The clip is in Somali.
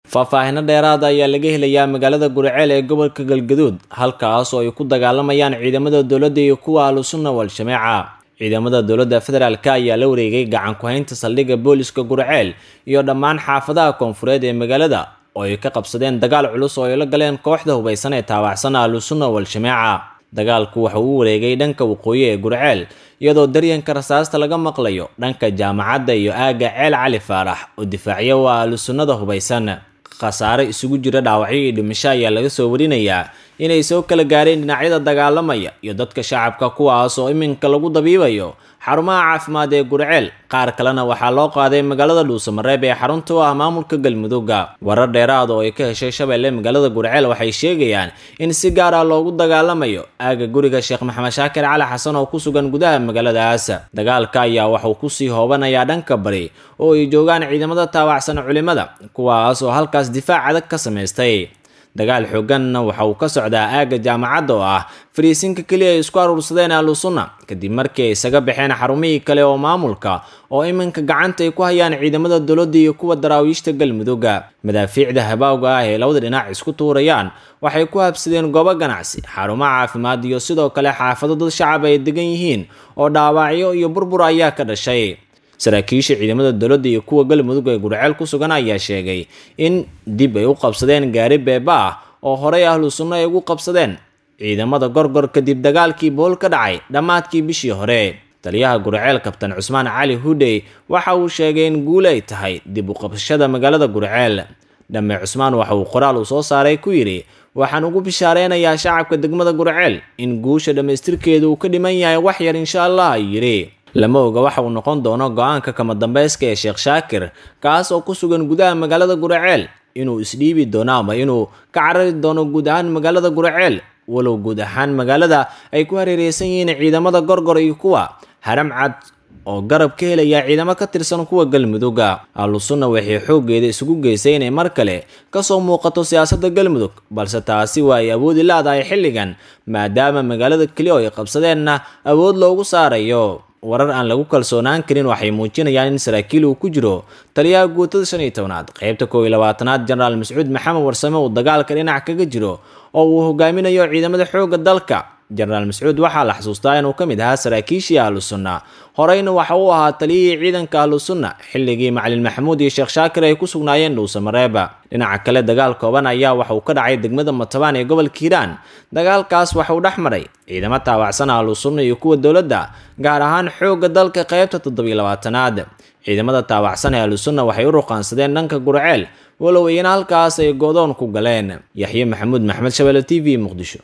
faahfaahin dheeraad ah ayaa laga helayaa magaalada Gurceel ee gobolka Galgaduud halkaas oo ay ku dagaalamayaan ciidamada dawladda iyo kuwa Ahlusunna wal Jamaaca. ciidamada dawladda federaalka ayaa la wareegay gacan ku haynta saldhigga booliska Gurceel iyo dhammaan xaafadaha koonfureed ee magaalada oo ay ka qabsadeen dagaal culus oo ay la galeen kooxda hubeysan ee taabacsan Ahlusunna wal Jamaaca. dagaalku waxa uu wareegay dhanka waqooyi ee Gurceel iyadoo daryanka rasaasta laga maqlayo dhanka jaamacadda iyo aaga Ceel Cali Faarax oo difaaciya waa Ahlusunnada hubeysan. khasaare isugu jira dhaawacyo iyo dhimasho ayaa laga soo warinayaa inay soo kala gaareen dhinacyada dagaalamaya iyo dadka shacabka kuwaas oo iminka lagu dabiibayo xarumaha caafimaad ee Gurceel. qaar kalena waxaa loo qaaday magaalada Dhuusamareeb ee xarunta u ah maamulka Galmudug. warar dheeraad oo ay ka heshay Shabeelle magaalada Gurceel waxay sheegayaan in si gaar ah loogu dagaalamayo aaga guriga Sheekh Maxamed Shaakir Cali Xasan oo ku sugan gudaha magaaladaas. dagaalka ayaa waxa uu ku sii hoobanayaa dhanka bari oo ay joogaan ciidamada taabacsan culimada kuwaas oo halkaas difaac adag ka sameystay. dagaal xooganna waxa uu ka socdaa aaga jaamacadda oo ah fariisinka kaliya ay isku aruursadeen Ahlusunna kadib markii ay isaga baxeen xarumihii kale oo maamulka oo iminka gacanta ay ku hayaan ciidamada dawladda iyo kuwa daraawiishta Galmudug. madaafiicda habaawga ah ee labada dhinac isku tuurayaan waxay ku habsadeen goobo ganacsi, xarumaha caafimaad iyo sidoo kale xaafado dad shacab ay degan yihiin oo dhaawacyo iyo burbur ayaa ka dhashay. saraakiisha ciidamada dawladda iyo kuwa Galmudug ee Gurceel ku sugan ayaa sheegay in dib ay u qabsadeen gaari beeba ah oo horey Ahlusunna ay ugu qabsadeen ciidamada Gorgor kadib dagaalkii bool ka dhacay dhamaadkii bishii hore. taliyaha Gurceel Kabtan Cusmaan Cali Hudey waxa uu sheegay in guul ay tahay dib u qabashada magaalada Gurceel. Dhamme Cusmaan waxa uu qoraal u soo saaray ku yiri waxaan ugu bishaareeynayaa shacabka degmada Gurceel in guusha dhameystirkeedu uu ka dhiman yahay wax yar insha Allah yiri. lama oga waxa uu noqon doono go'aanka kama dambayska ee Sheekh Shaakir kaas oo ku sugan gudaha magaalada Gurceel inuu isdhiibi doono ama inuu ka carari doono guud ahaan magaalada Gurceel walow guud ahaan magaalada ay ku hareereysan yihiin ciidamada Gorgor iyo kuwa Haram Cad oo garab ka helaya ciidamo ka tirsan kuwa Galmudug. Ahlusunna waxay xoogeeda isugu geysay inay mar kale ka soo muuqato siyaasadda Galmudug balse taasi waa ay awoodi laadahay xilligan maadaama magaalada kaliya ay qabsadeenna awood loogu saarayo. warar aan lagu kalsoonaan karin waxay muujinayaan in saraakiil uu ku jiro taliyaha guutada 15aad qaybta 22aad Generaal Mascuud Maxamed Warsame oo dagaalka dhinac kaga jiro oo uu hogaaminayo ciidamada xoogga dalka. Generaal Mascuud waxaa la xasuustaa inuu ka mid ahaa saraakiishii Ahlusunna horeyna waxa uu ahaa taliyihii ciidanka Ahlusunna xilligii Macalin Maxamuud iyo Sheekh Shaakir ay ku sugnaayeen Dhuusamareeb. dhinaca kale dagaal kooban ayaa waxa uu ka dhacay degmada Matabaan ee gobolka Hiiraan. dagaalkaas waxa uu dhexmaray ciidamo taabacsan Ahlusunna iyo kuwa dawladda gaar ahaan xoogga dalka qaybta 27aad. ciidamada taabacsan ee Ahlusunna waxay u ruqaansadeen dhanka Gurceel walow ayna halkaas ay go'doon ku galeen. Yaxye Maxamuud Maxmed, Shabeelle TV, Muqdisho.